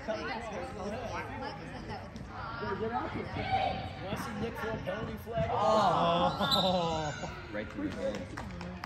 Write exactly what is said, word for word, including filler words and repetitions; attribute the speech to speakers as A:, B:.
A: Want to see Nick throw a penalty flag?
B: Oh. Right through the hand.